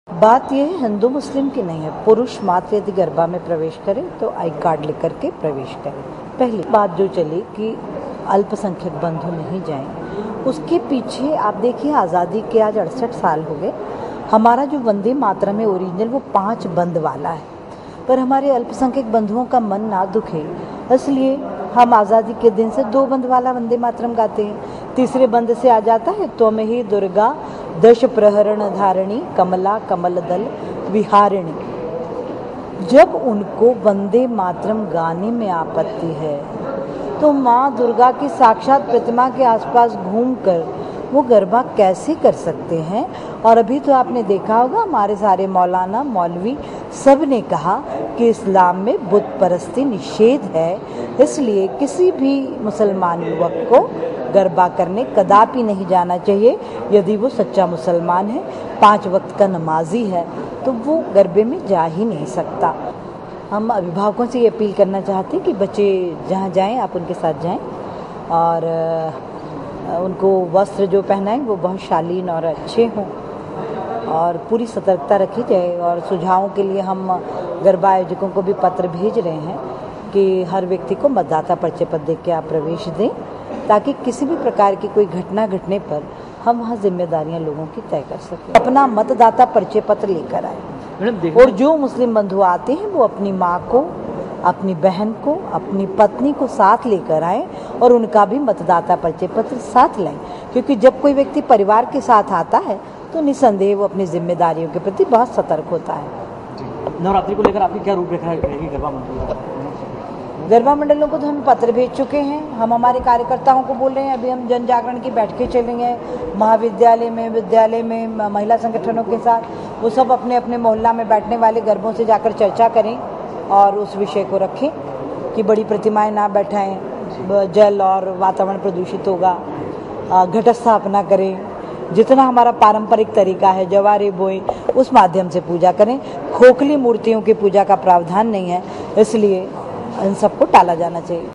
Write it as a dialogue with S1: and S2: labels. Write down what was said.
S1: बात यह हिंदू मुस्लिम की नहीं है। पुरुष मात्र यदि गरबा में प्रवेश करे तो आई कार्ड लेकर के प्रवेश करे। पहली बात जो चली कि अल्पसंख्यक बंधु नहीं जाएं, उसके पीछे आप देखिए आज़ादी के आज 68 साल हो गए। हमारा जो वंदे मातरम है ओरिजिनल वो 5 बंद वाला है, पर हमारे अल्पसंख्यक बंधुओं का मन ना दुखे इसलिए हम आज़ादी के दिन से 2 बंद वाला वंदे मातरम गाते हैं। तीसरे बंद से आ जाता है त्वम ही दुर्गा दश प्रहरण धारिणी कमला कमल दल विहारिणी। जब उनको वंदे मातरम गाने में आपत्ति है तो माँ दुर्गा की साक्षात प्रतिमा के आसपास घूमकर वो गरबा कैसे कर सकते हैं। और अभी तो आपने देखा होगा हमारे सारे मौलाना मौलवी सब ने कहा कि इस्लाम में बुत परस्ती निषेध है, इसलिए किसी भी मुसलमान युवक को गरबा करने कदापि नहीं जाना चाहिए। यदि वो सच्चा मुसलमान है, 5 वक्त का नमाजी है, तो वो गरबे में जा ही नहीं सकता। हम अभिभावकों से ये अपील करना चाहते हैं कि बच्चे जहाँ जाएं आप उनके साथ जाएं और उनको वस्त्र जो पहनाएं वो बहुत शालीन और अच्छे हों और पूरी सतर्कता रखी जाए। और सुझावों के लिए हम गरबा आयोजकों को भी पत्र भेज रहे हैं कि हर व्यक्ति को मतदाता पर्चे पर देख के आप प्रवेश दें, ताकि किसी भी प्रकार की कोई घटना घटने पर हम वहाँ जिम्मेदारियां लोगों की तय कर सकें। अपना मतदाता पर्चे पत्र लेकर आए और जो मुस्लिम बंधु आते हैं वो अपनी माँ को, अपनी बहन को, अपनी पत्नी को साथ लेकर आए और उनका भी मतदाता पर्चे पत्र साथ लाएं, क्योंकि जब कोई व्यक्ति परिवार के साथ आता है तो निसंदेह वो अपनी जिम्मेदारियों के प्रति बहुत सतर्क होता है।
S2: नवरात्रि को लेकर आपकी क्या रूपरेखा रहेगी
S1: गरबा मंडलों को तो हम पत्र भेज चुके हैं। हम हमारे कार्यकर्ताओं को बोल रहे हैं, अभी हम जन जागरण की बैठकें चलेंगे महाविद्यालय में, विद्यालय में, महिला संगठनों के साथ। वो सब अपने अपने मोहल्ला में बैठने वाले गरबों से जाकर चर्चा करें और उस विषय को रखें कि बड़ी प्रतिमाएं ना बैठाएं, जल और वातावरण प्रदूषित होगा, घट स्थापना करें, जितना हमारा पारंपरिक तरीका है जवारे बोए उस माध्यम से पूजा करें। खोखली मूर्तियों की पूजा का प्रावधान नहीं है, इसलिए इन सबको टाला जाना चाहिए।